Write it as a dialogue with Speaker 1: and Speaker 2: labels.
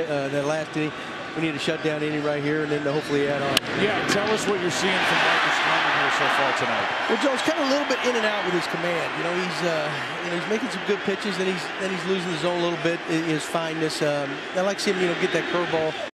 Speaker 1: that last inning. We need to shut down inning right here and then to hopefully add on.
Speaker 2: Yeah, tell us what you're seeing from Marcus Stroman here so far tonight.
Speaker 1: Well, Joe's kind of a little bit in and out with his command. He's making some good pitches, then he's losing the zone a little bit. His fineness. I like to see him, get that curveball